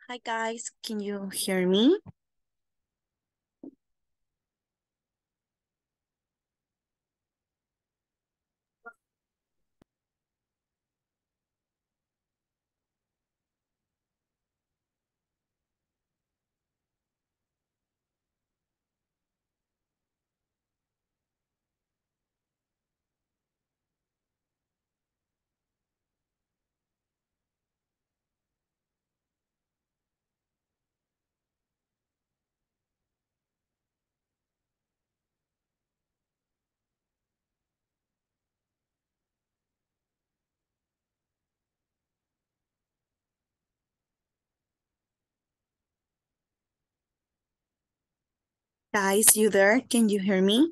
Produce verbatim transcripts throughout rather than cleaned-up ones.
Hi guys, can you hear me? Guys, you there? Can you hear me?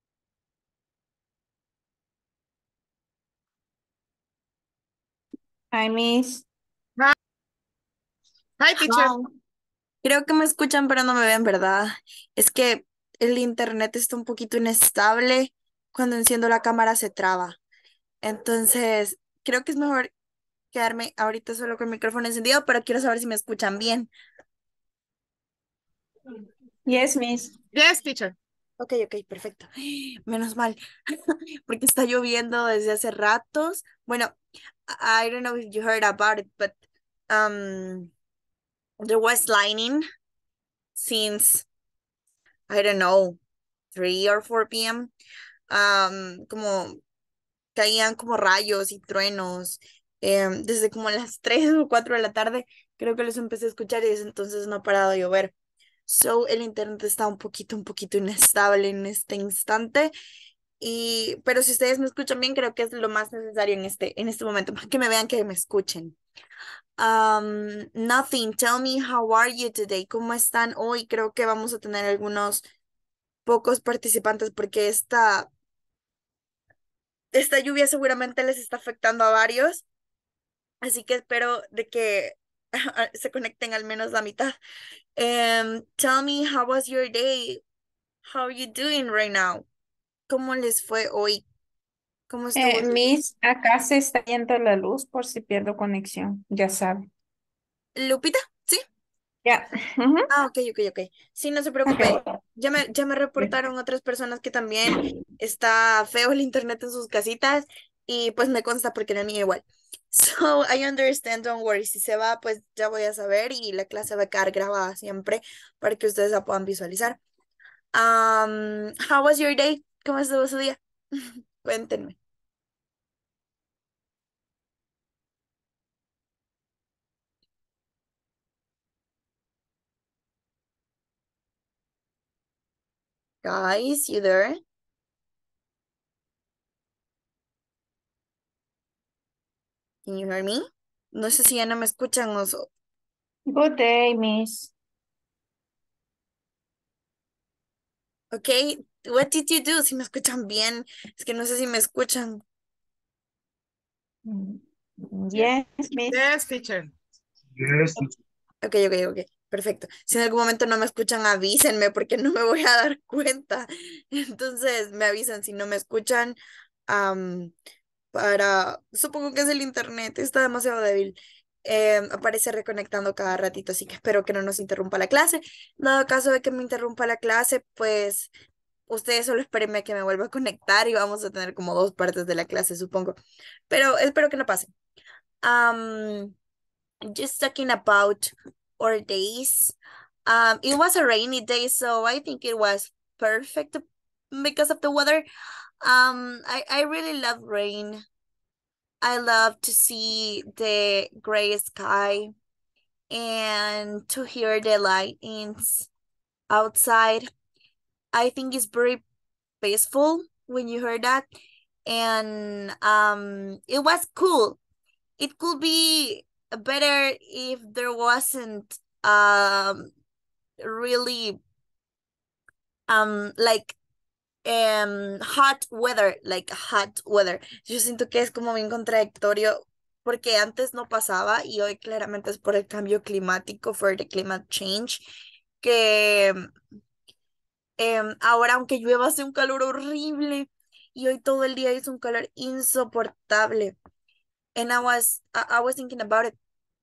Hi, Miss. Hi, hi, teacher. Hi. Creo que me escuchan, pero no me ven, ¿verdad? Es que el internet está un poquito inestable. Cuando enciendo la cámara se traba. Entonces, creo que es mejor quedarme ahorita solo con el micrófono encendido, pero quiero saber si me escuchan bien. Yes, Miss. Yes, teacher. Ok, ok, perfecto. Menos mal, porque está lloviendo desde hace ratos. Bueno, I I don't know if you heard about it, but um, there was lightning since, I don't know, three or four p m. Um, como caían como rayos y truenos em, desde como las tres o cuatro de la tarde. Creo que los empecé a escuchar y desde entonces no ha parado de llover. So, el internet está un poquito, un poquito inestable en este instante. Y, pero si ustedes me escuchan bien, creo que es lo más necesario en este, en este momento, que me vean, que me escuchen. Um, nothing. Tell me, how are you today? ¿Cómo están hoy? Creo que vamos a tener algunos pocos participantes porque esta, esta lluvia seguramente les está afectando a varios, así que espero de que se conecten al menos la mitad. Um, tell me, how was your day? How are you doing right now? ¿Cómo les fue hoy? ¿Cómo estuvo Eh, su día? Miss, acá se está yendo la luz por si pierdo conexión, ya sabe. Lupita, ¿sí? Ya. Ujú. Ah, ok, ok, ok. Sí, no se preocupe. Ok. Ya me, ya me reportaron otras personas que también está feo el internet en sus casitas y pues me consta porque en el mío igual. So, I understand, don't worry. Si se va, pues ya voy a saber y la clase va a quedar grabada siempre para que ustedes la puedan visualizar. Um, how was your day? ¿Cómo estuvo su día? Cuéntenme. Guys, you there? Can you hear me? No sé si ya no me escuchan o so- Good day, Miss. Ok, what did you do? Si me escuchan bien, es que no sé si me escuchan. Mm, Yes, Yes, Miss. yes, teacher. Ok, ok, ok, perfecto. Si en algún momento no me escuchan, avísenme porque no me voy a dar cuenta. Entonces me avisan si no me escuchan. am, para, supongo que es el internet, está demasiado débil. Em, aparece reconectando cada ratito, así que espero que no nos interrumpa la clase. Dado caso de que me interrumpa la clase, pues ustedes solo espérenme que me vuelva a conectar y vamos a tener como dos partes de la clase, supongo. Pero espero que no pase. Um, just talking about our days. Um, it was a rainy day, so I think it was perfect because of the weather. Um, I, I really love rain. I love to see the gray sky and to hear the lightnings outside. I think it's very peaceful when you heard that. And um, it was cool. It could be better if there wasn't um really um like um hot weather, like hot weather. Yo siento que es como bien contradictorio porque antes no pasaba y hoy claramente es por el cambio climático, for the climate change, que em, ahora aunque llueva hace un calor horrible y hoy todo el día es un calor insoportable. And I was I, I was thinking about it.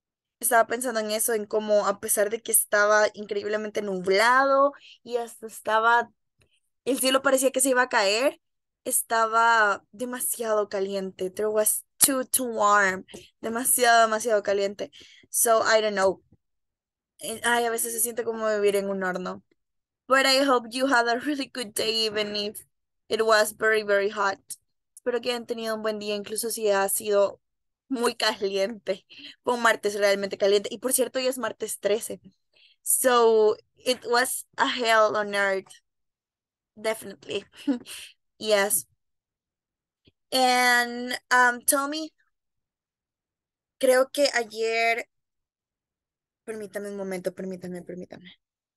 estaba pensando en eso, en cómo a pesar de que estaba increíblemente nublado y hasta estaba, el cielo parecía que se iba a caer, estaba demasiado caliente. There was too, too warm. Demasiado, demasiado caliente. So, I don't know. Eh, Ay, a veces se siente como vivir en un horno. But I hope you had a really good day, even if it was very, very hot. Espero que hayan tenido un buen día, incluso si ha sido muy caliente. Fue un martes realmente caliente. Y por cierto, hoy es martes trece. So, it was a hell on earth. Definitely. Yes. And um, tell me, creo que ayer, permítame un momento, permítame, permítame.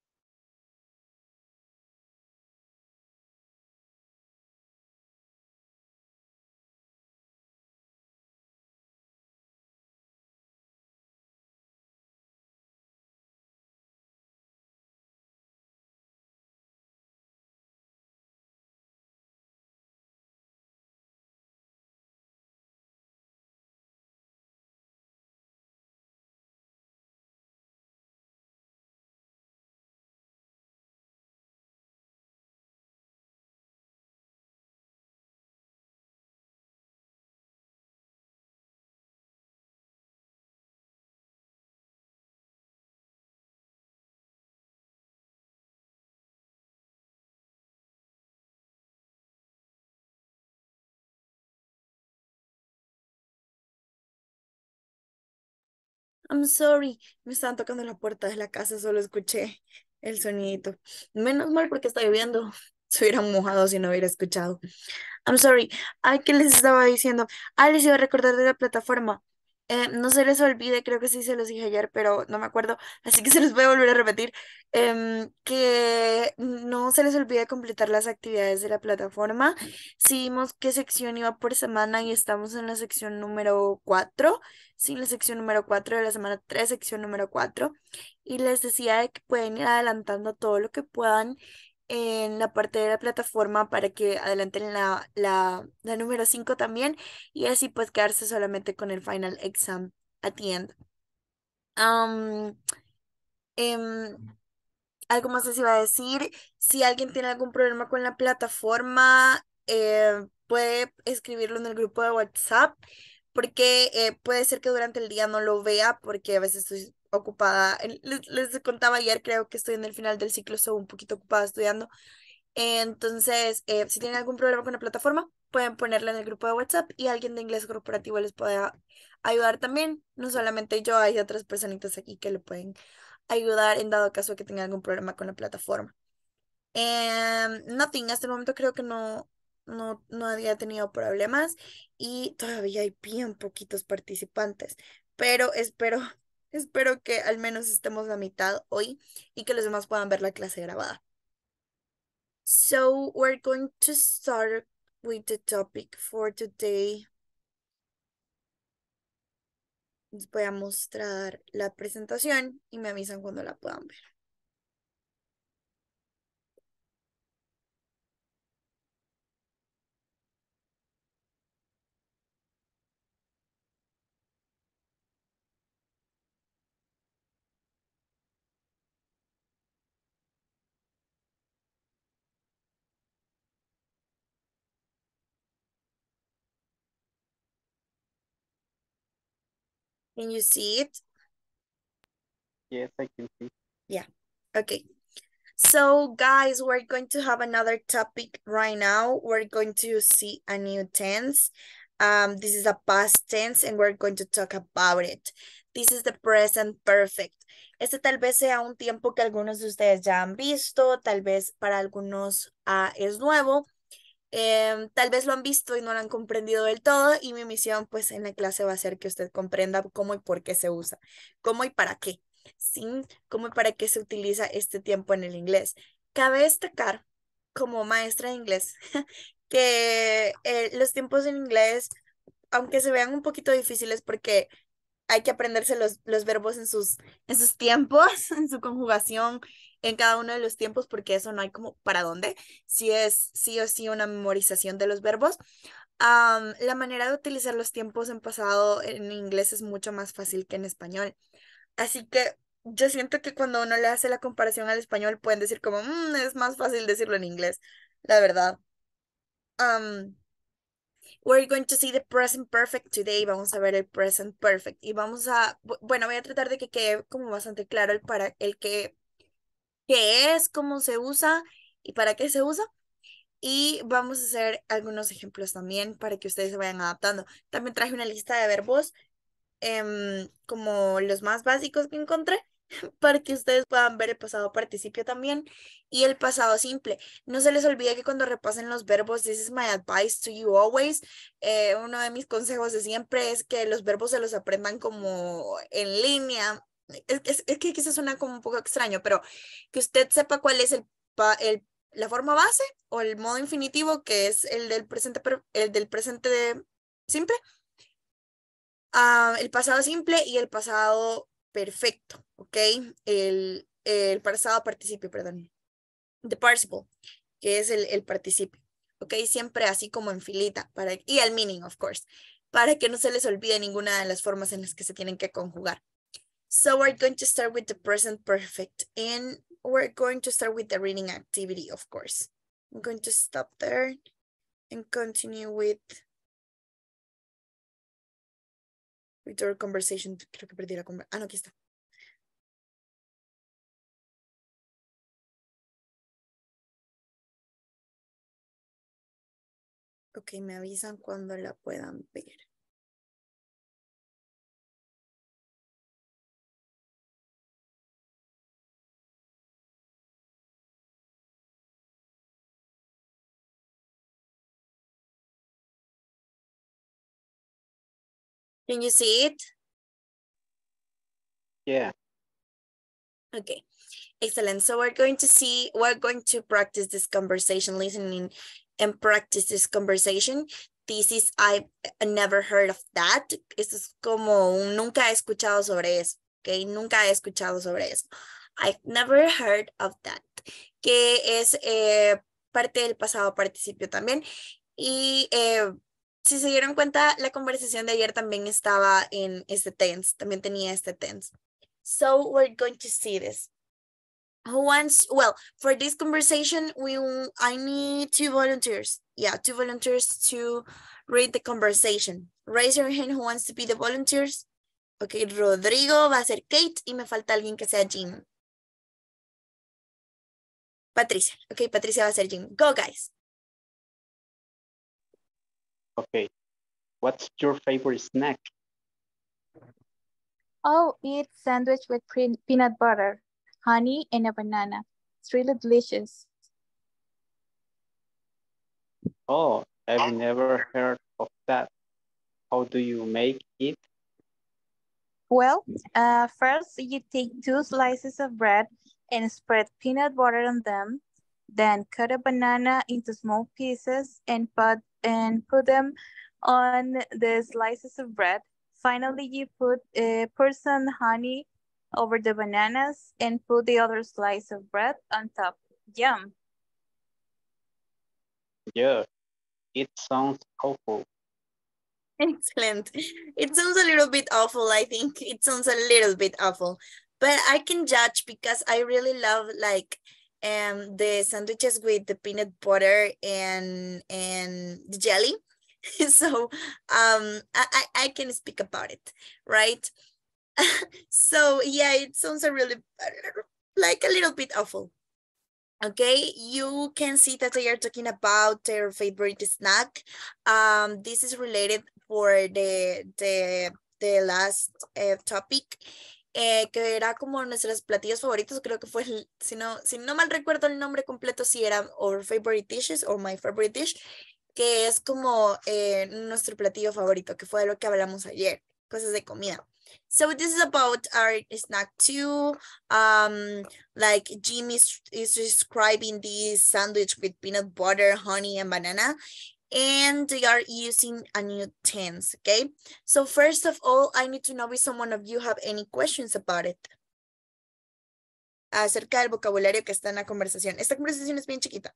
I'm sorry, me estaban tocando la puerta de la casa, solo escuché el sonidito. Menos mal porque está lloviendo. Se hubieran mojado si no hubiera escuchado. I'm sorry. Ay, ¿qué les estaba diciendo? Ah, les iba a recordar de la plataforma. Eh, no se les olvide, creo que sí se los dije ayer, pero no me acuerdo, así que se los voy a volver a repetir. Em, que no se les olvide completar las actividades de la plataforma. Sí vimos qué sección iba por semana y estamos en la sección número cuatro. Sí, la sección número cuatro de la semana tres, sección número cuatro. Y les decía de que pueden ir adelantando todo lo que puedan en la parte de la plataforma para que adelanten la, la, la número cinco también y así pues quedarse solamente con el final exam at the end. Um, em, Algo más les iba a decir, si alguien tiene algún problema con la plataforma, eh, puede escribirlo en el grupo de WhatsApp, porque eh, puede ser que durante el día no lo vea, porque a veces estoy ocupada. El- Les, les contaba ayer, creo que estoy en el final del ciclo, estoy un poquito ocupada estudiando. Entonces, eh, si tienen algún problema con la plataforma, pueden ponerla en el grupo de WhatsApp y alguien de inglés corporativo les puede a- ayudar también. No solamente yo, hay otras personitas aquí que le pueden ayudar en dado caso de que tenga algún problema con la plataforma. Em, nothing, hasta el momento creo que no, no, no había tenido problemas y todavía hay bien poquitos participantes, pero espero, espero que al menos estemos a mitad hoy y que los demás puedan ver la clase grabada. So we're going to start with the topic for today. Les voy a mostrar la presentación y me avisan cuando la puedan ver. Can you see it? Yes, I can see. Yeah. Okay. So guys, we're going to have another topic right now. We're going to see a new tense. Um, this is a past tense and we're going to talk about it. This is the present perfect. Este tal vez sea un tiempo que algunos de ustedes ya han visto, tal vez para algunos ah, es nuevo. Em, tal vez lo han visto y no lo han comprendido del todo y mi misión pues en la clase va a ser que usted comprenda cómo y por qué se usa, cómo y para qué, ¿sí? Cómo y para qué se utiliza este tiempo en el inglés. Cabe destacar como maestra de inglés que eh, los tiempos en inglés, aunque se vean un poquito difíciles porque hay que aprenderse los, los verbos en sus, en sus tiempos, en su conjugación, en cada uno de los tiempos, porque eso no hay como para dónde. Si es sí o sí una memorización de los verbos. Am, la manera de utilizar los tiempos en pasado en inglés es mucho más fácil que en español. Así que yo siento que cuando uno le hace la comparación al español pueden decir como, "Mm, es más fácil decirlo en inglés, la verdad. Um, we're going to see the present perfect today. Vamos a ver el present perfect. Y vamos a, bu- bueno, voy a tratar de que quede como bastante claro el para, el que, qué es, cómo se usa y para qué se usa. Y vamos a hacer algunos ejemplos también para que ustedes se vayan adaptando. También traje una lista de verbos em, como los más básicos que encontré para que ustedes puedan ver el pasado participio también y el pasado simple. No se les olvide que cuando repasen los verbos, this is my advice to you always. Eh, uno de mis consejos de siempre es que los verbos se los aprendan como en línea. Es, es- es que quizás suena como un poco extraño, pero que usted sepa cuál es el, pa- el- la forma base o el modo infinitivo, que es el del presente, per- el del presente simple, ah, el pasado simple y el pasado perfecto, ¿ok? El, el pasado participio, perdón. The participle, que es el, el participio, ¿ok? Siempre así como en filita, para, y el meaning, of course, para que no se les olvide ninguna de las formas en las que se tienen que conjugar. So we're going to start with the present perfect, and we're going to start with the reading activity, of course. I'm going to stop there and continue with, with our conversation. Creo que perdí la conversación. Ah, no, aquí está. Ok, me avisan cuando la puedan ver. Can you see it? Yeah. Okay, excellent. So we're going to see, we're going to practice this conversation, listening and practice this conversation. This is, I've never heard of that. Esto es como un, nunca he escuchado sobre eso. Okay, nunca he escuchado sobre eso. I've never heard of that. Que es eh, parte del pasado participio también. Y eh, si se dieron cuenta, la conversación de ayer también estaba en este tense, también tenía este tense. So we're going to see this. Who wants, well, for this conversation, we I need two volunteers. Yeah, two volunteers to read the conversation. Raise your hand who wants to be the volunteers. Okay, Rodrigo va a ser Kate y me falta alguien que sea Jim. Patricia. Okay, Patricia va a ser Jim. Go, guys. Okay. What's your favorite snack? Oh, eat sandwich with pre- peanut butter, honey, and a banana. It's really delicious. Oh, I've never heard of that. How do you make it? Well, uh, first you take two slices of bread and spread peanut butter on them. Then cut a banana into small pieces and put and put them on the slices of bread. Finally, you put uh, pour some honey over the bananas and put the other slice of bread on top. Yum. Yeah, it sounds awful. Excellent. It sounds a little bit awful, I think. It sounds a little bit awful. But I can judge because I really love like um the sandwiches with the peanut butter and and the jelly. So um I, I I can speak about it, right? So yeah, it sounds a really like a little bit awful. Okay, you can see that they are talking about their favorite snack. Um, this is related for the the the last uh, topic, eh, que era como nuestros platillos favoritos. Creo que fue, el- si no, si no mal recuerdo el nombre completo, si era Our Favorite Dishes o My Favorite Dish, que es como eh, nuestro platillo favorito, que fue de lo que hablamos ayer, cosas de comida. So this is about our snack too. Um, like Jim is, is describing this sandwich with peanut butter, honey, and banana. And they are using a new tense, okay? So first of all, I need to know if someone of you have any questions about it. Acerca del vocabulario que está en la conversación. Esta conversación es bien chiquita.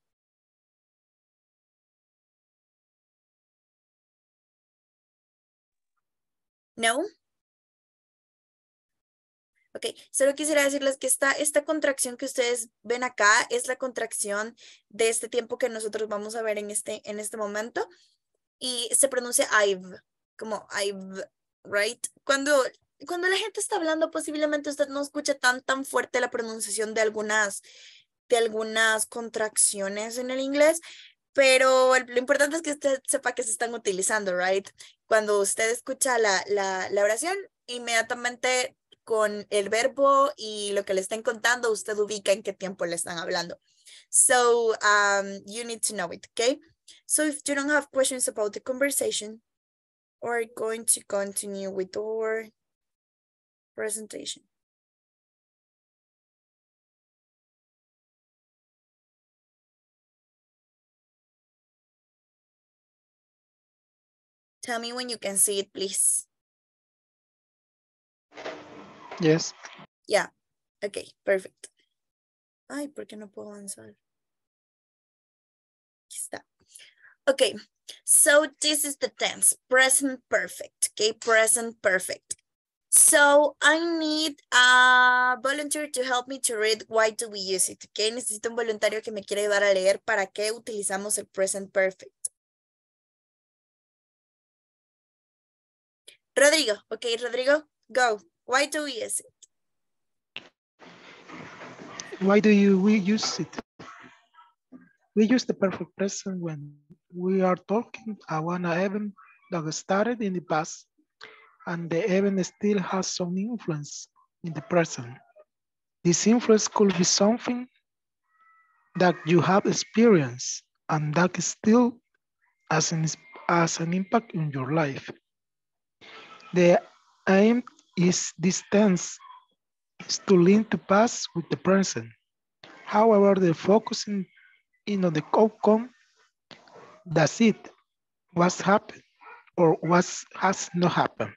No? Ok, solo quisiera decirles que esta, esta contracción que ustedes ven acá es la contracción de este tiempo que nosotros vamos a ver en este, en este momento. Y se pronuncia I've, como I've, right? Cuando, cuando la gente está hablando, posiblemente usted no escuche tan, tan fuerte la pronunciación de algunas, de algunas contracciones en el inglés, pero el- lo importante es que usted sepa que se están utilizando, right? Cuando usted escucha la, la, la oración, inmediatamente con el verbo y lo que le estén contando, usted ubica en qué tiempo le están hablando. So, um, you need to know it, okay? So if you don't have questions about the conversation, we're going to continue with our presentation. Tell me when you can see it, please. Yes. Yeah, okay, perfect. Ay, ¿por qué no puedo avanzar? Aquí está. Okay, so this is the tense, present perfect, okay, present perfect. So I need a volunteer to help me to read why do we use it, okay? Necesito un voluntario que me quiera ayudar a leer para qué utilizamos el present perfect. Rodrigo, okay, Rodrigo, go. Why do we use it? Why do you we use it? We use the perfect present when we are talking about an event that started in the past and the event still has some influence in the present. This influence could be something that you have experienced and that still has an, has an impact in your life. The aim is this tense is to link the past with the present. However, the focusing in on the outcome, that's it, what's happened or what has not happened.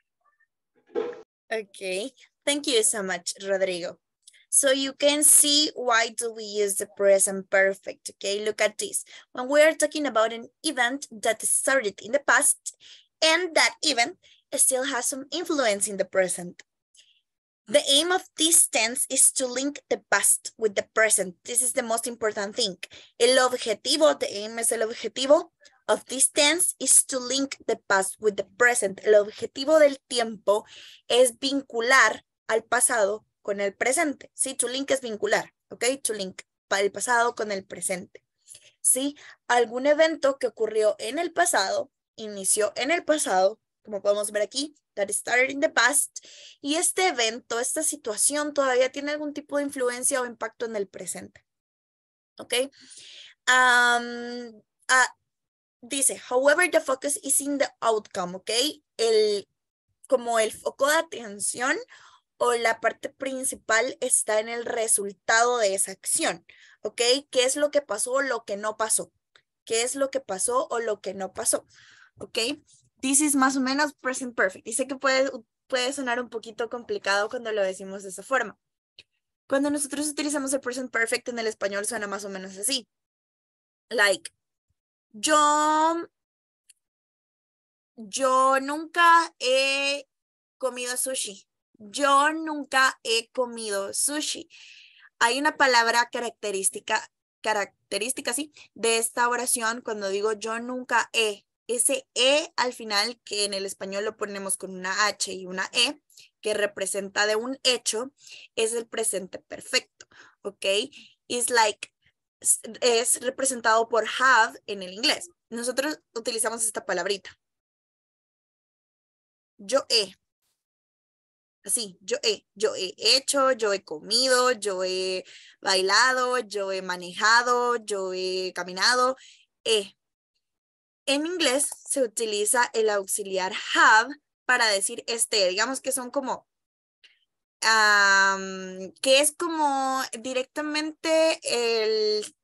Okay, thank you so much, Rodrigo. So you can see why do we use the present perfect, okay? Look at this. When we are talking about an event that started in the past and that event still has some influence in the present. The aim of this tense is to link the past with the present. This is the most important thing. El objetivo, the aim es el objetivo of this tense is to link the past with the present. El objetivo del tiempo es vincular al pasado con el presente. Sí, to link es vincular, ¿ok? To link el pasado con el presente. Sí, algún evento que ocurrió en el pasado, inició en el pasado, como podemos ver aquí, that started in the past, y este evento, esta situación todavía tiene algún tipo de influencia o impacto en el presente. ¿Ok? Um, uh, dice, however, the focus is in the outcome, ¿ok? El, como el foco de atención o la parte principal está en el resultado de esa acción, ¿ok? ¿Qué es lo que pasó o lo que no pasó? ¿Qué es lo que pasó o lo que no pasó? ¿Ok? This is más o menos present perfect. Dice que puede, puede sonar un poquito complicado cuando lo decimos de esa forma. Cuando nosotros utilizamos el present perfect en el español suena más o menos así. Like, yo, yo nunca he comido sushi. Yo nunca he comido sushi. Hay una palabra característica, característica, sí, de esta oración cuando digo yo nunca he. Ese E al final, que en el español lo ponemos con una H y una E, que representa de un hecho, es el presente perfecto, ¿ok? It's like, es representado por have en el inglés. Nosotros utilizamos esta palabrita. Yo he. Así, yo he, yo he hecho, yo he comido, yo he bailado, yo he manejado, yo he caminado, he. En inglés se utiliza el auxiliar have para decir este, digamos que son como, um, que es como directamente el,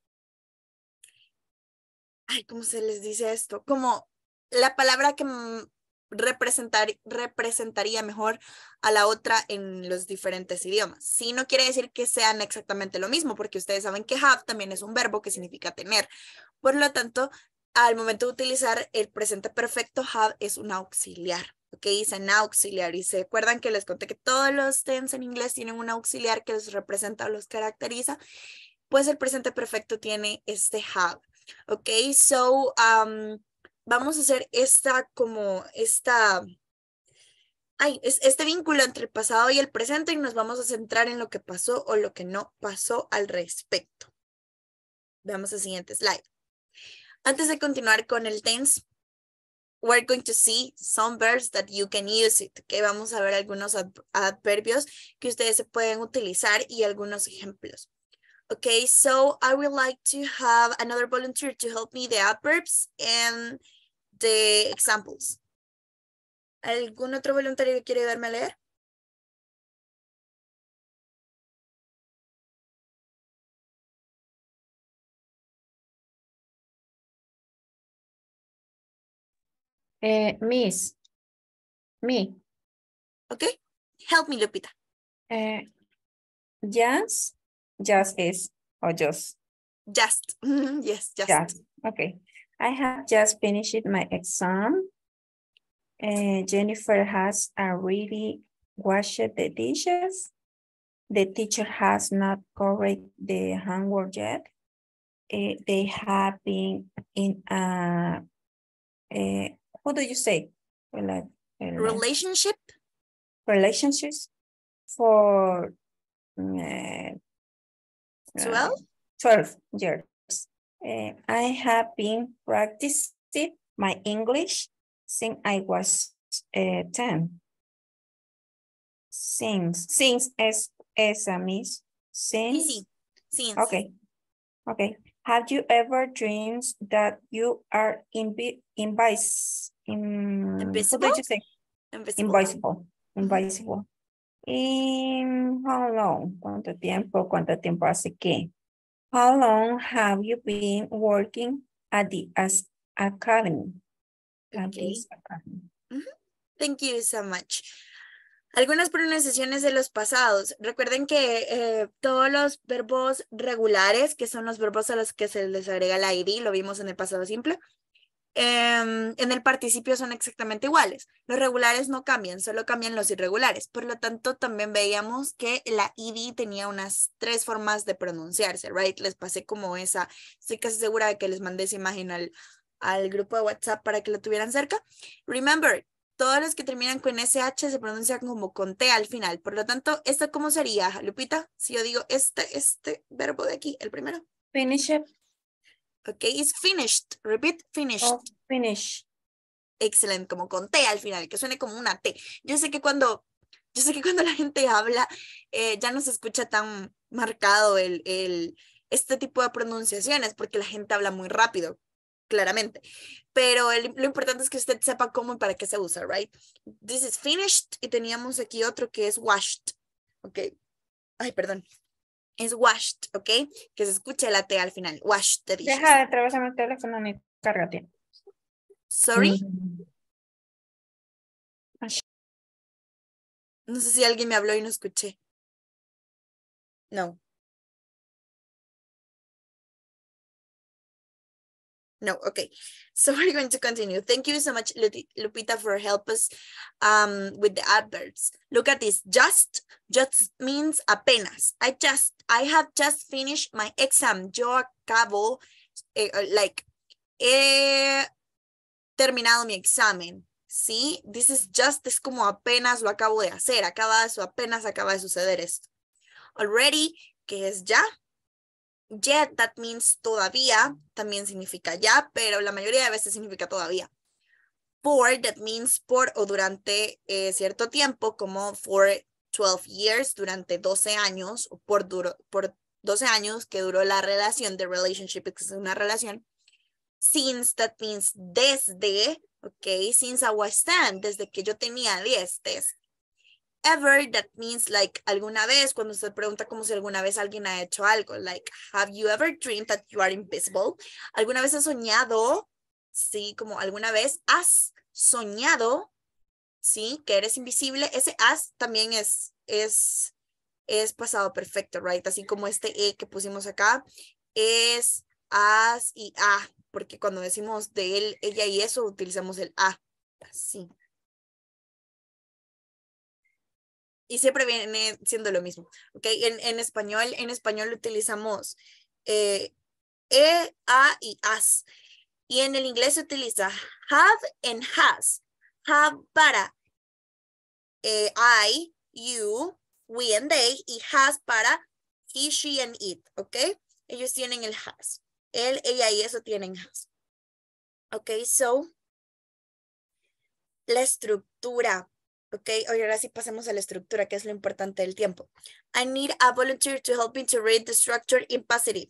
ay, ¿cómo se les dice esto? Como la palabra que representar, representaría mejor a la otra en los diferentes idiomas. Sí, no quiere decir que sean exactamente lo mismo, porque ustedes saben que have también es un verbo que significa tener. Por lo tanto, al momento de utilizar el presente perfecto, have es un auxiliar, ok, es an auxiliary. ¿Se acuerdan que les conté que todos los tense en inglés tienen un auxiliar que los representa o los caracteriza? Pues el presente perfecto tiene este have, ok, so um, vamos a hacer esta como esta... Ay, es este vínculo entre el pasado y el presente y nos vamos a centrar en lo que pasó o lo que no pasó al respecto. Veamos el siguiente slide. Antes de continuar con el tense, we're going to see some verbs that you can use it. Que vamos a ver algunos adv- adverbios que ustedes se pueden utilizar y algunos ejemplos. Okay, so I would like to have another volunteer to help me the adverbs and the examples. ¿Algún otro voluntario que quiere ayudarme a leer? Eh, Miss, me. Okay, help me, Lupita. Eh, just, just is, or just, Just, yes, just. just. Okay. I have just finished my exam. Uh, Jennifer has already washed the dishes. The teacher has not corrected the homework yet. Uh, they have been in a, a, what do you say? Rela- rela- Relationship, relationships for uh, twelve. uh, twelve years. Uh, I have been practicing my English since I was uh, ten. Since, since es, es a miss. Since, Easy. Since. okay, okay. Have you ever dreamed that you are invi invis in, Invisible? what did you say? Invisible. Invisible, invisible. In how long? ¿Cuánto tiempo? ¿Cuánto tiempo hace que? How long have you been working at the as academy? At Okay. this academy? Mhm. Thank you so much. Algunas pronunciaciones de los pasados. Recuerden que eh, todos los verbos regulares, que son los verbos a los que se les agrega la I D, lo vimos en el pasado simple, eh, en el participio son exactamente iguales. Los regulares no cambian, solo cambian los irregulares. Por lo tanto, también veíamos que la I D tenía unas tres formas de pronunciarse, right? Les pasé como esa, estoy casi segura de que les mandé esa imagen al, al grupo de WhatsApp para que lo tuvieran cerca. Remember, todos los que terminan con S H se pronuncian como con T al final. Por lo tanto, ¿esto cómo sería, Lupita? Si yo digo este, este verbo de aquí, el primero. Finish it. Ok, es finished. Repeat, finished. Oh, finish. Excelente, como con T al final, que suene como una T. Yo sé que cuando, yo sé que cuando la gente habla, eh, ya no se escucha tan marcado el, el, este tipo de pronunciaciones, porque la gente habla muy rápido, claramente. Pero el, lo importante es que usted sepa cómo y para qué se usa, right? This is finished, y teníamos aquí otro que es washed, ok. Ay, perdón. Es washed, ok, que se escuche la T al final. Washed the dishes. Deja de atravesarme el teléfono ni cárgate. Sorry. Mm. Ash- No sé si alguien me habló y no escuché. No. No, okay. So we're going to continue. Thank you so much, Luti- Lupita, for help us um, with the adverbs. Look at this. Just, just means apenas. I just, I have just finished my exam. Yo acabo, eh, like, he terminado mi examen. ¿Sí? This is just, es como apenas lo acabo de hacer. Acaba de eso, apenas acaba de suceder esto. Already, que es ya. Yet, that means todavía, también significa ya, pero la mayoría de veces significa todavía. For, that means por o durante eh, cierto tiempo, como for twelve years, durante doce años, o por, duro, por doce años que duró la relación, the relationship es una relación. Since, that means desde, ok, since I was ten, desde que yo tenía diez, desde. Ever, that means like alguna vez, cuando usted pregunta como si alguna vez alguien ha hecho algo, like, have you ever dreamed that you are invisible? ¿Alguna vez has soñado? Sí, como alguna vez has soñado, sí, que eres invisible. Ese has también es, es, es pasado perfecto, right? Así como este e que pusimos acá, es, has y a, porque cuando decimos de él, ella y eso, utilizamos el a, así. Y siempre viene siendo lo mismo, ¿ok? En, en español, en español utilizamos eh, e, a y as. Y en el inglés se utiliza have and has. Have para eh, I, you, we and they. Y has para he, she and it, ¿ok? Ellos tienen el has. Él, ella y eso tienen has. Ok, so la estructura. Ok, oye, ahora sí pasemos a la estructura, que es lo importante del tiempo. I need a volunteer to help me to read the structure in positive.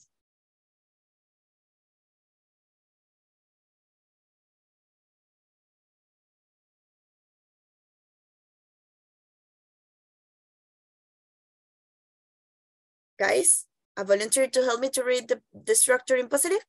Guys, a volunteer to help me to read the, the structure in positive?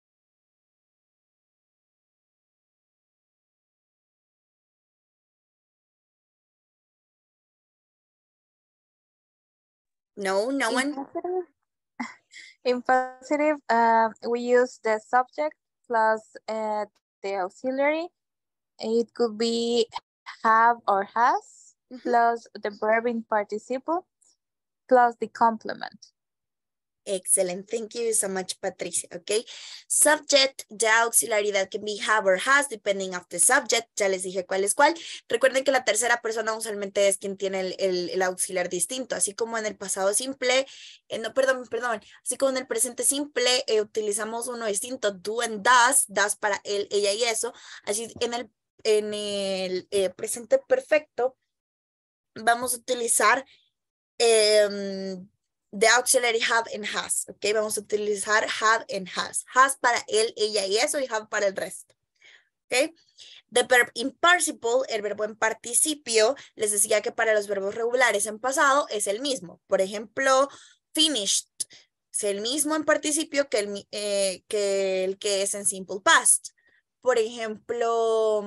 No, no In one? positive, in positive uh, we use the subject plus uh, the auxiliary. It could be have or has, Mm-hmm. plus the verb in participle, plus the complement. Excellent. Thank you so much, Patricia. Okay. Subject, the auxiliary that can be have or has, depending of the subject. Ya les dije cuál es cuál. Recuerden que la tercera persona usualmente es quien tiene el, el, el auxiliar distinto, así como en el pasado simple, eh, no, perdón, perdón, así como en el presente simple eh, utilizamos uno distinto, do and does, does para él, ella y eso. Así en el, en el eh, presente perfecto vamos a utilizar eh, the auxiliary have and has, ok, vamos a utilizar have and has, has para él, ella y eso, y have para el resto, ok. The verb in participle, el verbo en participio, les decía que para los verbos regulares en pasado es el mismo, por ejemplo, finished, es el mismo en participio que el, eh, que, el que es en simple past, por ejemplo,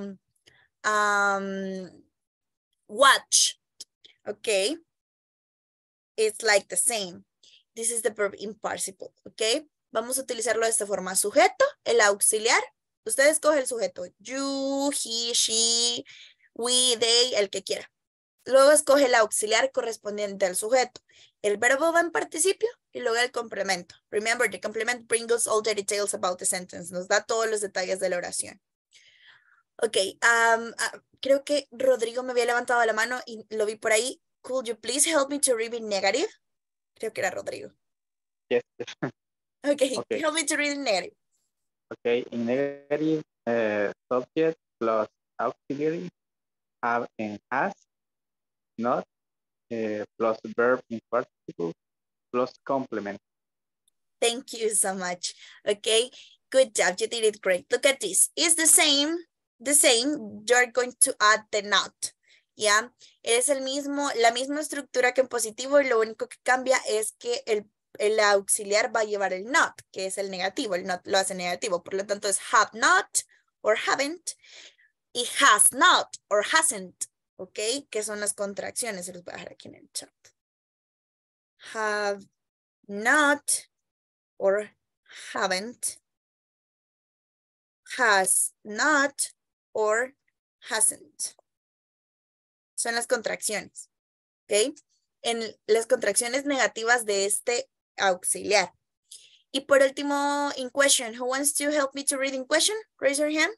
um, watch, ok. It's like the same. This is the verb in participle, ¿ok? Vamos a utilizarlo de esta forma. Sujeto, el auxiliar. Usted escoge el sujeto. You, he, she, we, they, el que quiera. Luego escoge el auxiliar correspondiente al sujeto. El verbo va en participio y luego el complemento. Remember, the complement brings us all the details about the sentence. Nos da todos los detalles de la oración. Ok, um, uh, creo que Rodrigo me había levantado la mano y lo vi por ahí. Could you please help me to read in negative? Creo que era Rodrigo. Yes. Okay, Okay. help me to read in negative. Okay, in negative, uh, subject plus auxiliary, have and has, not, uh, plus verb in participle, plus complement. Thank you so much. Okay, good job. You did it great. Look at this. It's the same, the same. You're going to add the not. ¿Ya? Es el mismo, la misma estructura que en positivo y lo único que cambia es que el, el auxiliar va a llevar el not, que es el negativo, el not lo hace negativo, por lo tanto es have not or haven't y has not or hasn't, ¿ok? Que son las contracciones, se los voy a dejar aquí en el chat. Have not or haven't, has not or hasn't. Son las contracciones, ¿ok? En las contracciones negativas de este auxiliar. Y por último, in question, who wants to help me to read in question? Raise your hand.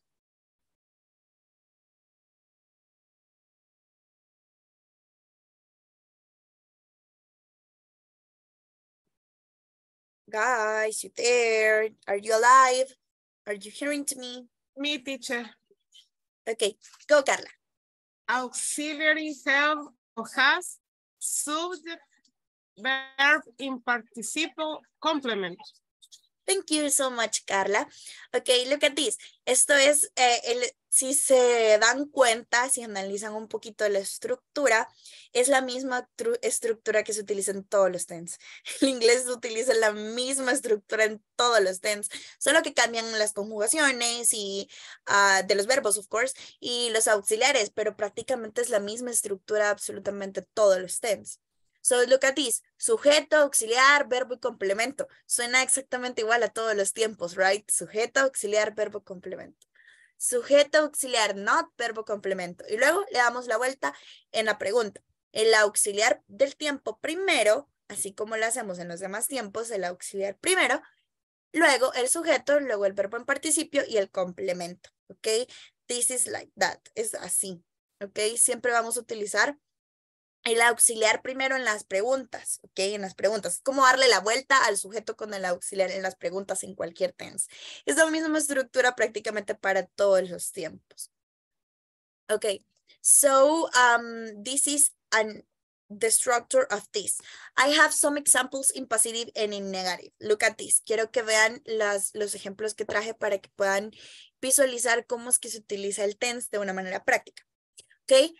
Guys, you there? Are you alive? Are you hearing to me? Me, teacher. Okay, go, Carla. Auxiliary have or has, subject, verb in participle, complement. Thank you so much, Carla. Okay, look at this. Esto es, eh, el, si se dan cuenta, si analizan un poquito la estructura, es la misma estructura que se utiliza en todos los tense. El inglés utiliza la misma estructura en todos los tense, solo que cambian las conjugaciones y uh, de los verbos, of course, y los auxiliares, pero prácticamente es la misma estructura absolutamente todos los tense. So look at this, sujeto, auxiliar, verbo y complemento. Suena exactamente igual a todos los tiempos, right? Sujeto, auxiliar, verbo, complemento. Sujeto, auxiliar, not, verbo, complemento. Y luego le damos la vuelta en la pregunta. el auxiliar del tiempo primero, así como lo hacemos en los demás tiempos, el auxiliar primero, luego el sujeto, luego el verbo en participio y el complemento, ¿ok? This is like that, es así, ¿ok? Siempre vamos a utilizar el auxiliar primero en las preguntas, ¿ok? En las preguntas. Es como darle la vuelta al sujeto con el auxiliar en las preguntas en cualquier tense. Es la misma estructura prácticamente para todos los tiempos. Ok, so um, this is an, the structure of this. I have some examples in positive and in negative. Look at this. Quiero que vean las, los ejemplos que traje para que puedan visualizar cómo es que se utiliza el tense de una manera práctica. Ok.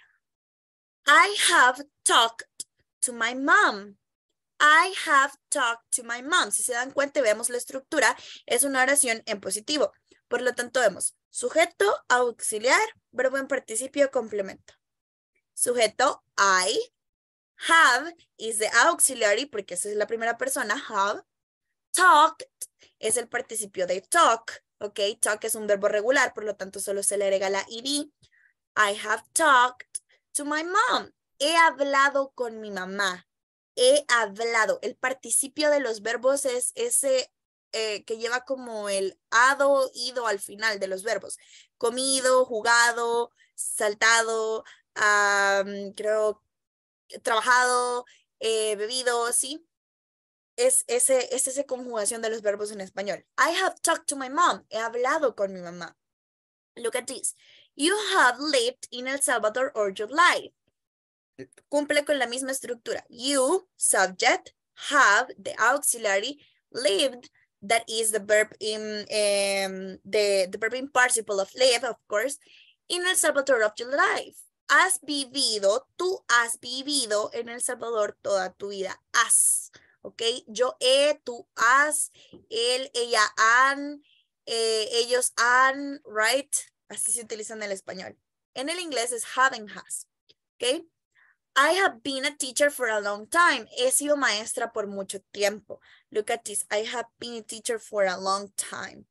I have talked to my mom. I have talked to my mom. Si se dan cuenta, vemos la estructura. Es una oración en positivo. Por lo tanto, vemos sujeto, auxiliar, verbo en participio, complemento. Sujeto, I. Have is the auxiliary, porque esa es la primera persona, have. Talked es el participio de talk. Ok, talk es un verbo regular, por lo tanto, solo se le agrega la ed. I have talked to my mom. He hablado con mi mamá. He hablado. El participio de los verbos es ese eh, que lleva como el ado, ido al final de los verbos. Comido, jugado, saltado, um, creo, trabajado, eh, bebido, ¿sí? Es, ese, es esa conjugación de los verbos en español. I have talked to my mom. He hablado con mi mamá. Look at this. You have lived in El Salvador all your life. Cumple con la misma estructura. You, subject, have, the auxiliary, lived, that is the verb in, um, the, the verb in participle of live, of course, in El Salvador of your life. Has vivido, tú has vivido en El Salvador toda tu vida. Has, ok. Yo he, tú has, él, ella han, eh, ellos han, right? Así se utiliza en el español. En el inglés es have and has. ¿Ok? I have been a teacher for a long time. He sido maestra por mucho tiempo. Look at this. I have been a teacher for a long time.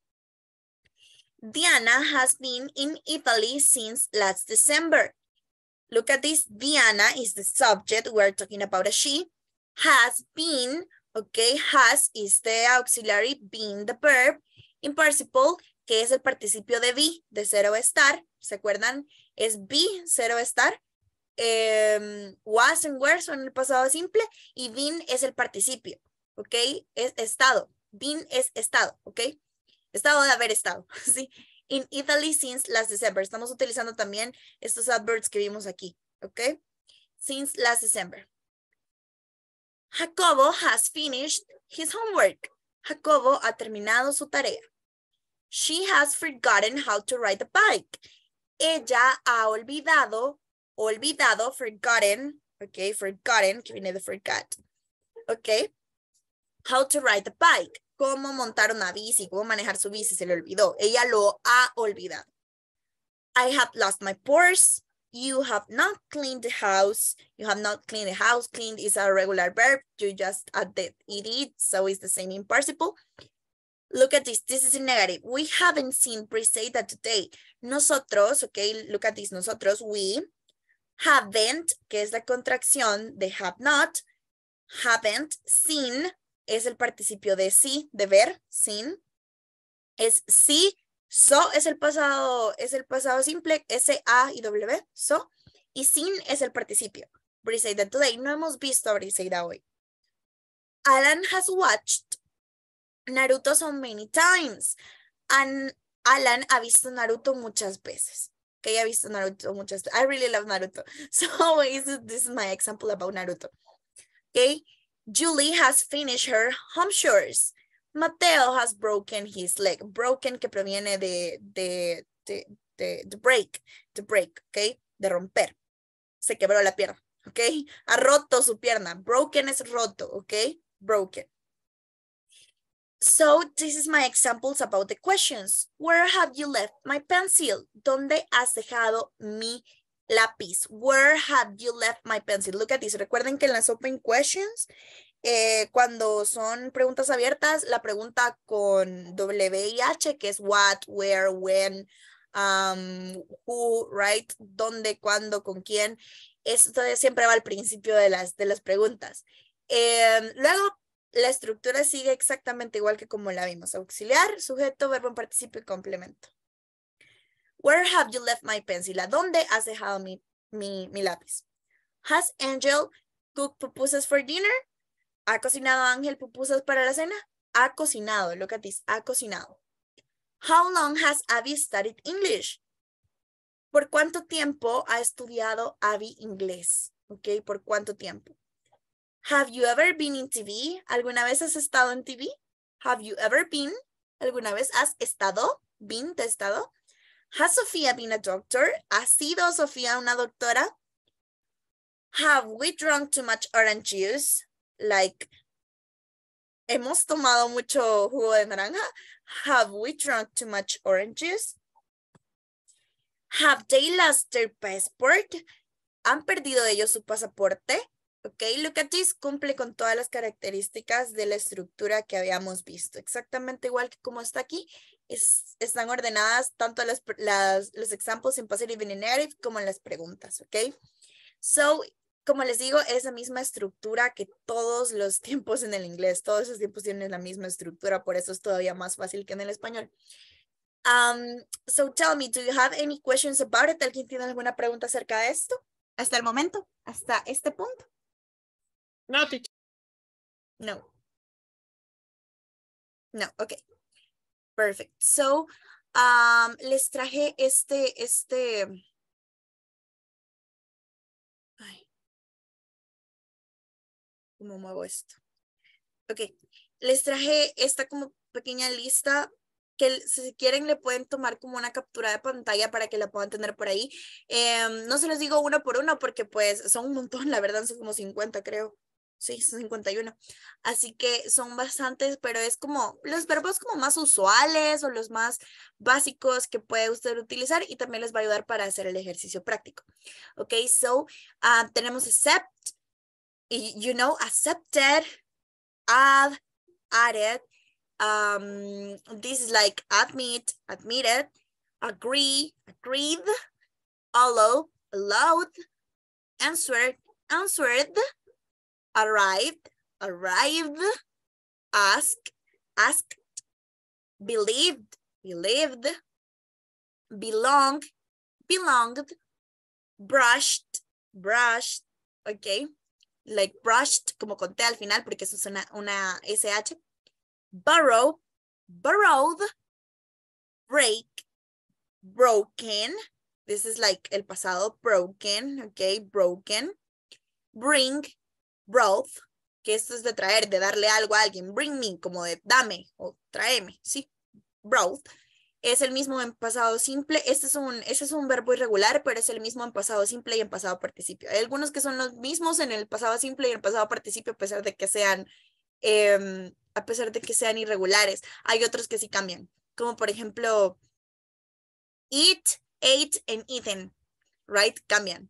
Diana has been in Italy since last December. Look at this. Diana is the subject. We're talking about a she. Has been, okay, has is the auxiliary, been the verb. In participle, que es el participio de be, de ser o estar. ¿Se acuerdan? Es be, ser o estar. Um, was and were son el pasado simple. Y been es el participio. ¿Ok? Es estado. Been es estado. ¿Ok? Estado de haber estado. ¿Sí? In Italy since last December. Estamos utilizando también estos adverbs que vimos aquí. ¿Ok? Since last December. Jacobo has finished his homework. Jacobo ha terminado su tarea. She has forgotten how to ride a bike. Ella ha olvidado, olvidado, forgotten, okay, forgotten, que viene de forgot, okay, how to ride a bike. Cómo montar una bici, cómo manejar su bici, se le olvidó. Ella lo ha olvidado. I have lost my purse. You have not cleaned the house. You have not cleaned the house. Cleaned is a regular verb. You just added ed, so it's the same in participle. Look at this. This is in negative. We haven't seen Brie say that today. Nosotros, okay, look at this. Nosotros, we haven't, que es la contracción de have not, haven't seen, es el participio de sí, de ver, seen. Es sí, so es el pasado, es el pasado simple, S, A y W, so. Y seen es el participio. Brie say that today. No hemos visto a Brie say that hoy. Alan has watched Naruto so many times. And Alan ha visto Naruto muchas veces. Okay, ha visto Naruto muchas veces. I really love Naruto. So this is, this is my example about Naruto. Okay, Julie has finished her home chores. Mateo has broken his leg. Broken que proviene de, de, de, de, de break, de break, okay, de romper. Se quebró la pierna, okay. Ha roto su pierna. Broken es roto, okay, broken. So this is my examples about the questions. Where have you left my pencil? ¿Dónde has dejado mi lápiz? Where have you left my pencil? Look at this. Recuerden que en las open questions, eh, cuando son preguntas abiertas, la pregunta con W y H, que es what, where, when, um, who, right, dónde, cuándo, con quién. Esto siempre va al principio de las, de las preguntas. Eh, luego, la estructura sigue exactamente igual que como la vimos. Auxiliar, sujeto, verbo en participio y complemento. Where have you left my pencil? ¿A dónde has dejado mi, mi, mi lápiz? Has Angel cooked pupusas for dinner? ¿Ha cocinado Ángel pupusas para la cena? Ha cocinado, look at this, ha cocinado. How long has Abby studied English? ¿Por cuánto tiempo ha estudiado Abby inglés? Ok, ¿por cuánto tiempo? Have you ever been in T V? ¿Alguna vez has estado en T V? Have you ever been? ¿Alguna vez has estado? Been, ¿te estado? Has Sophia been a doctor? ¿Ha sido Sofía una doctora? Have we drunk too much orange juice? Like, ¿hemos tomado mucho jugo de naranja? Have we drunk too much orange juice? Have they lost their passport? ¿Han perdido ellos su pasaporte? Ok, look at this, cumple con todas las características de la estructura que habíamos visto. Exactamente igual que como está aquí, es, están ordenadas tanto las, las, los examples en passive y negative como en las preguntas, ok. So, como les digo, es la misma estructura que todos los tiempos en el inglés. Todos esos tiempos tienen la misma estructura, por eso es todavía más fácil que en el español. Um, so tell me, do you have any questions about it? ¿Alguien tiene alguna pregunta acerca de esto? Hasta el momento, hasta este punto. No, teacher. No. No, okay. Perfect. So, um, les traje este, este. Ay. ¿Cómo muevo esto? Ok. Les traje esta como pequeña lista que si quieren le pueden tomar como una captura de pantalla para que la puedan tener por ahí. Eh, no se los digo uno por uno porque pues son un montón, la verdad son como cincuenta creo. Sí, son cincuenta y uno. Así que son bastantes, pero es como los verbos como más usuales o los más básicos que puede usted utilizar y también les va a ayudar para hacer el ejercicio práctico. Ok, so uh, tenemos accept, you know, accepted, add, added. Um, this is like admit, admitted, agree, agreed, allow, allowed, answered, answered, arrived, arrived, ask, asked, believed, believed, belong, belonged, brushed, brushed, okay, like brushed, como conté al final porque eso es una, una S H, borrow, borrowed, break, broken, this is like el pasado, broken, okay, broken, bring, brought, que esto es de traer, de darle algo a alguien, bring me, como de dame o tráeme, sí, brought, es el mismo en pasado simple, este es un, este es un verbo irregular, pero es el mismo en pasado simple y en pasado participio. Hay algunos que son los mismos en el pasado simple y en el pasado participio, a pesar de que sean, eh, a pesar de que sean irregulares. Hay otros que sí cambian, como por ejemplo, eat, ate, and eaten, right, cambian.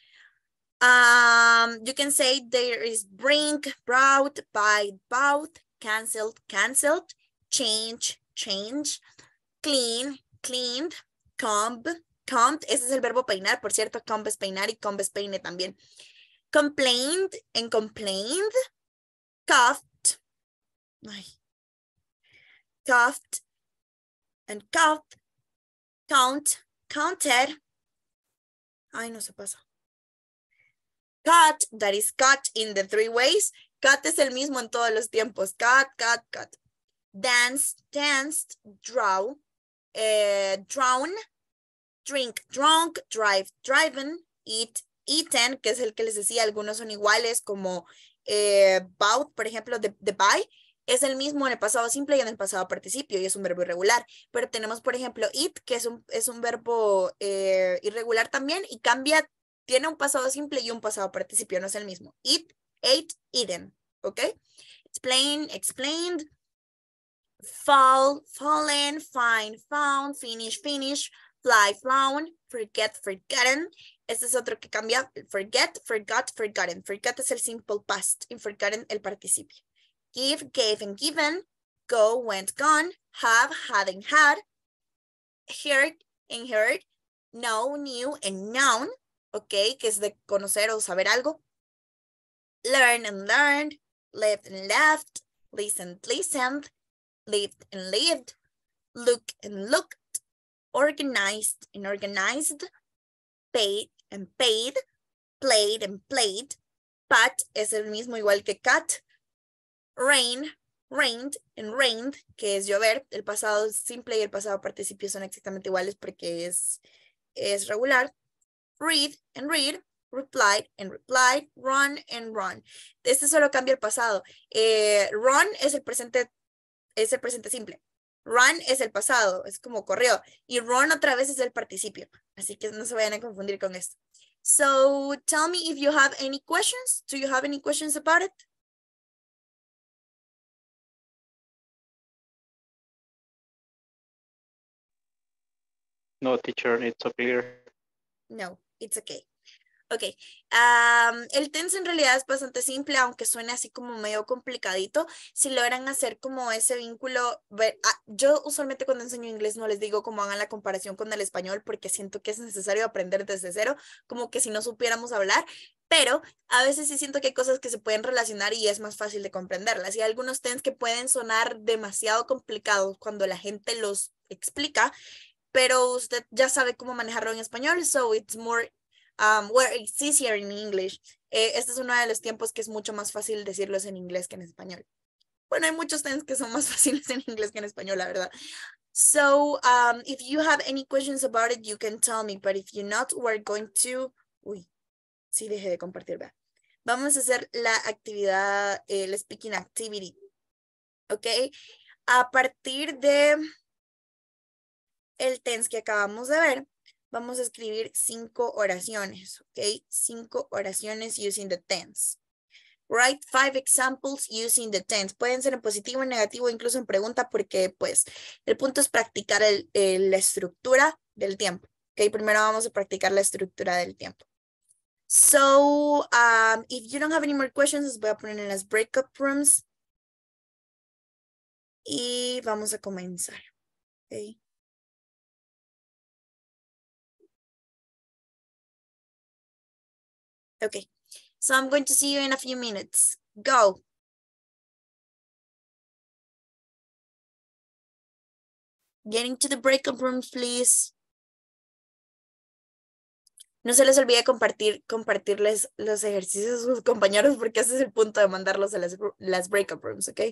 Um, you can say there is bring, brought, buy, bought, canceled, canceled, change, change, clean, cleaned, comb, combed, ese es el verbo peinar, por cierto, comb es peinar y comb es peine también. Complained and complained, coughed, ay, coughed and coughed, count, counted, ay no se pasa. Cut, that is cut in the three ways. Cut es el mismo en todos los tiempos. Cut, cut, cut. Dance, danced, draw, uh, drown, drink, drunk, drive, driven, eat, eaten, que es el que les decía, algunos son iguales como eh, bought, por ejemplo, de, de buy, es el mismo en el pasado simple y en el pasado participio y es un verbo irregular. Pero tenemos, por ejemplo, eat, que es un, es un verbo eh, irregular también y cambia. Tiene un pasado simple y un pasado participio, no es el mismo. Eat, ate, eaten, ¿ok? Explain, explained, fall, fallen, find, found, finish, finish, fly, flown, forget, forgotten. Este es otro que cambia, forget, forgot, forgotten. Forget es el simple past y forgotten el participio. Give, gave, and given, go, went, gone, have, hadn't, had, heard, and heard, know, knew, and known, ok, que es de conocer o saber algo. Learn and learned, lived and left, listened, listened, lived and lived, look and looked, organized and organized, paid and paid, played and played. Pat es el mismo igual que cat. Rain, rained and rained, que es llover. El pasado simple y el pasado participio son exactamente iguales porque es, es regular. Read and read, replied and replied, run and run. Este solo cambia el pasado. Eh, run es el presente, es el presente simple. Run es el pasado, es como corrió. Y run otra vez es el participio. Así que no se vayan a confundir con esto. So tell me if you have any questions. Do you have any questions about it? No, teacher, it's so clear. No, it's okay. Ok, um, el tense en realidad es bastante simple, aunque suene así como medio complicadito. Si logran hacer como ese vínculo, ver, ah, yo usualmente cuando enseño inglés no les digo cómo hagan la comparación con el español porque siento que es necesario aprender desde cero, como que si no supiéramos hablar, pero a veces sí siento que hay cosas que se pueden relacionar y es más fácil de comprenderlas. Y hay algunos tense que pueden sonar demasiado complicados cuando la gente los explica, pero usted ya sabe cómo manejarlo en español, so it's more Um, where it's easier in English. Eh, este es uno de los tiempos que es mucho más fácil decirlos en inglés que en español. Bueno, hay muchos tenses que son más fáciles en inglés que en español, la verdad. So, um, if you have any questions about it, you can tell me. But if you're not, we're going to... Uy, sí, dejé de compartir, ¿verdad? Vamos a hacer la actividad, eh, el speaking activity. ¿Ok? A partir de el tense que acabamos de ver, vamos a escribir cinco oraciones, ¿ok? Cinco oraciones using the tense. Write five examples using the tense. Pueden ser en positivo, en negativo, incluso en pregunta, porque pues el punto es practicar el, el, la estructura del tiempo. ¿Ok? Primero vamos a practicar la estructura del tiempo. So, um, if you don't have any more questions, les voy a poner en las breakup rooms. Y vamos a comenzar. ¿Ok? Okay, so I'm going to see you in a few minutes. Go. Get into the breakout rooms, please. No se les olvide compartir, compartirles los ejercicios a sus compañeros porque ese es el punto de mandarlos a las, las breakout rooms, ¿ok?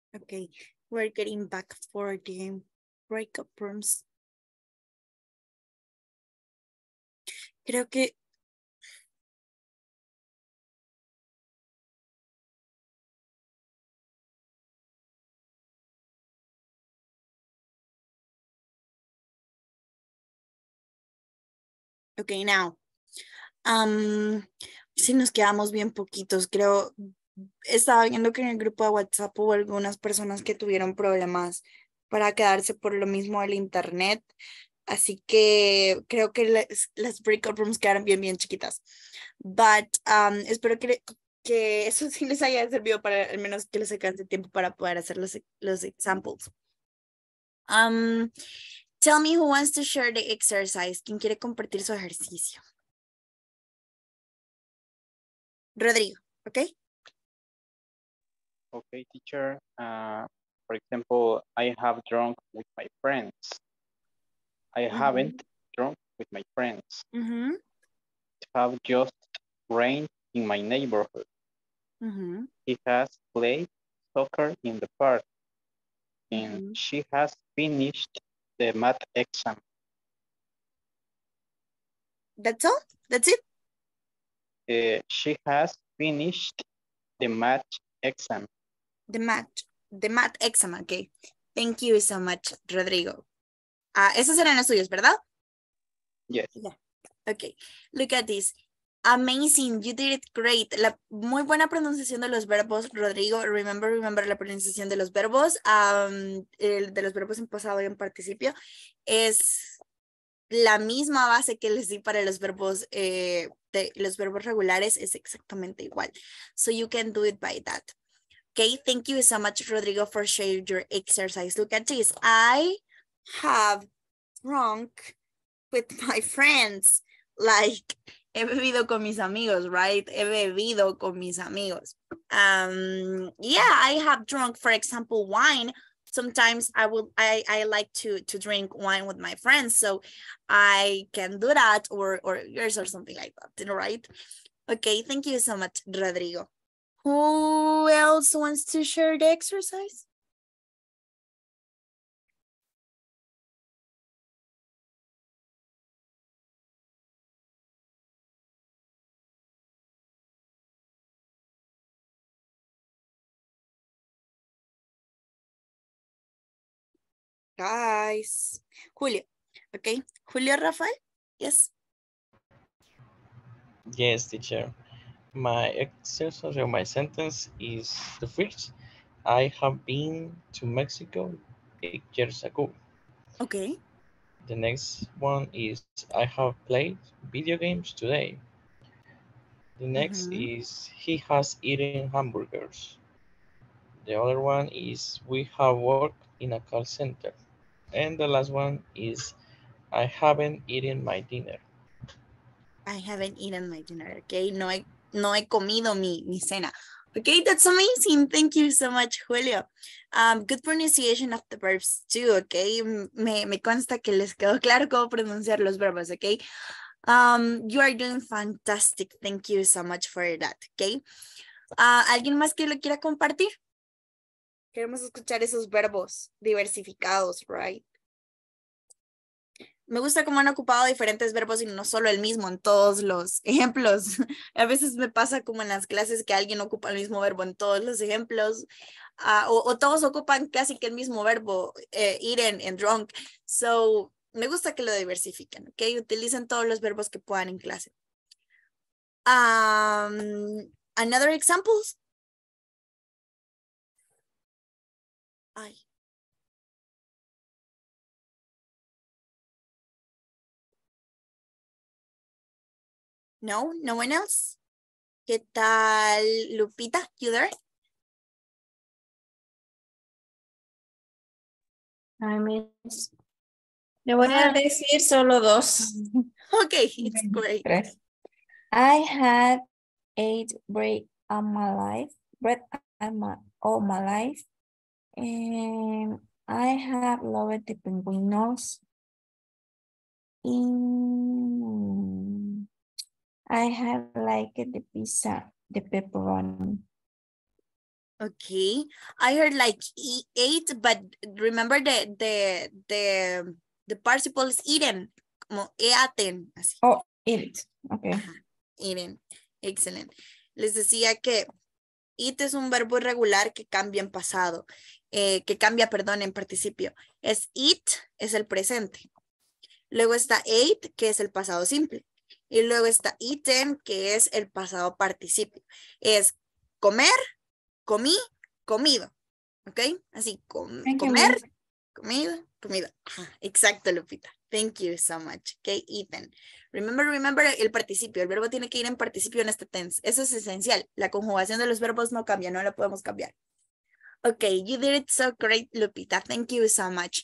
Okay, we're getting back for the breakup rooms. Creo que okay, now. Um, si nos quedamos bien poquitos, creo. Estaba viendo que en el grupo de WhatsApp hubo algunas personas que tuvieron problemas para quedarse por lo mismo del internet. Así que creo que las, las breakout rooms quedaron bien, bien chiquitas. But um, espero que, que eso sí les haya servido para al menos que les alcance tiempo para poder hacer los, los examples. Um, tell me who wants to share the exercise. ¿Quién quiere compartir su ejercicio? Rodrigo, ¿ok? Okay, teacher. Uh, for example, I have drunk with my friends. I Mm-hmm. haven't drunk with my friends. Mm-hmm. It have just rained in my neighborhood. Mm-hmm. He has played soccer in the park. And Mm-hmm. she has finished the math exam. That's all? That's it? Uh, she has finished the math exam. The math, the math exam, okay. Thank you so much, Rodrigo. Ah, esos eran los tuyos, ¿verdad? Yes. Yeah. Okay, look at this. Amazing, you did it great. La muy buena pronunciación de los verbos, Rodrigo. Remember, remember la pronunciación de los verbos, um, el de los verbos en pasado y en participio. Es la misma base que les di para los verbos, eh, de, los verbos regulares, es exactamente igual. So you can do it by that. Okay, thank you so much, Rodrigo, for sharing your exercise. Look at this. I have drunk with my friends. Like, he bebido con mis amigos, right? He bebido con mis amigos. Um, yeah, I have drunk, for example, wine. Sometimes I will, I, I like to, to drink wine with my friends. So I can do that, or, or yours or something like that, right? Okay, thank you so much, Rodrigo. Who else wants to share the exercise? Guys, Julio, okay? Julio Rafael, yes? Yes, teacher. My exercise or my sentence is the first. I have been to Mexico eight years ago. Okay. The next one is I have played video games today. The next Mm-hmm. is he has eaten hamburgers. The other one is we have worked in a call center. And the last one is I haven't eaten my dinner. I haven't eaten my dinner, okay? No he, no he comido mi, mi cena. Okay, that's amazing. Thank you so much, Julio. Um, good pronunciation of the verbs too, okay? Me, me consta que les quedó claro cómo pronunciar los verbos, okay? Um, you are doing fantastic. Thank you so much for that, okay? Uh, ¿Alguien más que lo quiera compartir? Queremos escuchar esos verbos diversificados, right? Me gusta cómo han ocupado diferentes verbos y no solo el mismo en todos los ejemplos. A veces me pasa como en las clases que alguien ocupa el mismo verbo en todos los ejemplos, uh, o, o todos ocupan casi que el mismo verbo, eh, eaten and drunk. So, me gusta que lo diversifiquen, ¿ok? Utilicen todos los verbos que puedan en clase. Um, another examples? Ay. No, no one else. ¿Qué tal, Lupita? You there? I miss. Le voy a decir solo dos. Okay, it's great. Tres. I had eight bread all my life, bread all my life, and I have loved the penguinos. In, I have liked the pizza, the pepperoni. Okay, I heard like e ate, but remember the the the the participle is eaten, como eaten, así. Oh, eat. Okay. Ajá, eaten. Excelente. Les decía que eat es un verbo irregular que cambia en pasado, eh, que cambia, perdón, en participio. Es eat, es el presente. Luego está ate, que es el pasado simple. Y luego está eaten, que es el pasado participio. Es comer, comí, comido. ¿Ok? Así, com Thank you, comer, miss. comida, comida. Ajá, exacto, Lupita. Thank you so much. Ok, eaten. Remember, remember el participio. El verbo tiene que ir en participio en este tense. Eso es esencial. La conjugación de los verbos no cambia, no la podemos cambiar. Ok, you did it so great, Lupita. Thank you so much.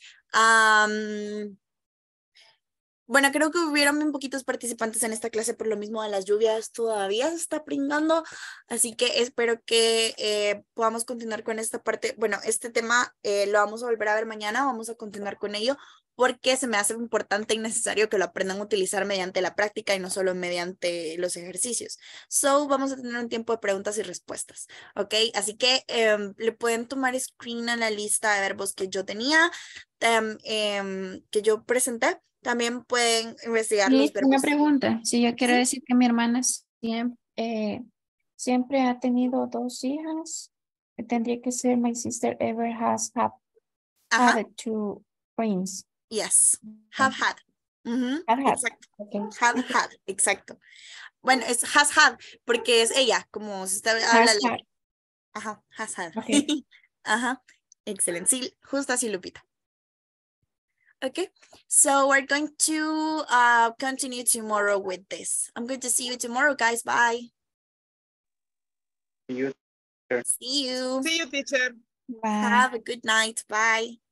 Um, Bueno, creo que hubieron un poquitos participantes en esta clase por lo mismo de las lluvias. Todavía se está pringando, así que espero que eh, podamos continuar con esta parte. Bueno, este tema eh, lo vamos a volver a ver mañana, vamos a continuar con ello porque se me hace importante y necesario que lo aprendan a utilizar mediante la práctica y no solo mediante los ejercicios. So, vamos a tener un tiempo de preguntas y respuestas, ¿ok? Así que eh, le pueden tomar screen a la lista de verbos que yo tenía, um, eh, que yo presenté. También pueden investigar Y los verbos. una pregunta, si yo quiero ¿Sí? decir que mi hermana siempre, eh, siempre ha tenido dos hijas, tendría que ser my sister ever has have, Ajá. had two twins. Yes. Have had. Uh-huh. Have had. Exacto. Okay. Have had. Exacto. Bueno, es has had porque es ella, como se está habla. Has had. Ajá, has had. Okay. Ajá. Excelente. Sí, justo así, Lupita. Okay, so we're going to uh, continue tomorrow with this. I'm going to see you tomorrow, guys. Bye. See you. See you. See you, teacher. Bye. Have a good night. Bye.